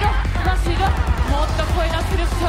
もっと声出せる人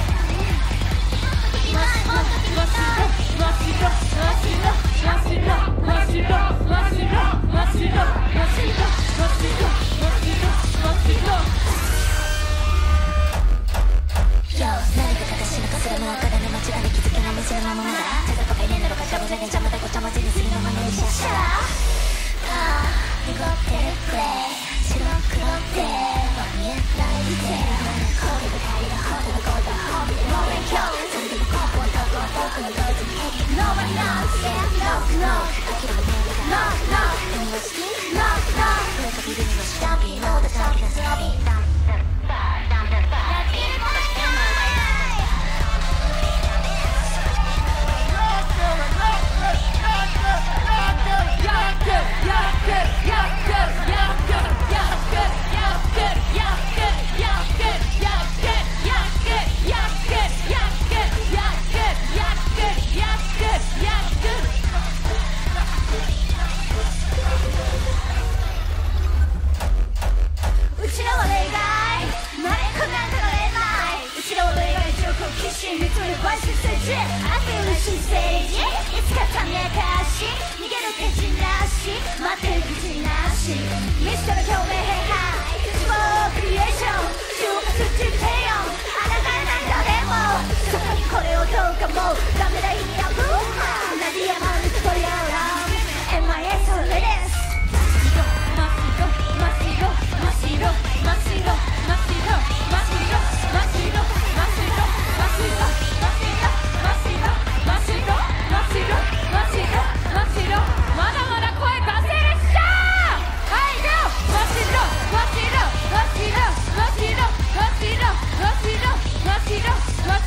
何か正しいのかすらもわからない間違いに気づけない無知なまま茶々ばっかいれんなバカ邪魔だごちゃ混ぜにするなMyシャシャ濁ってるGLAY白黒では見えないディテール焦げた帰りが本当のことはもう勉強それでも根本どこは僕の同時に Nobody knows yeah no 諦めないで No 君は好き No 声かけるにはしたびのださきなさび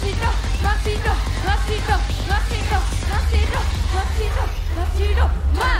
マシロ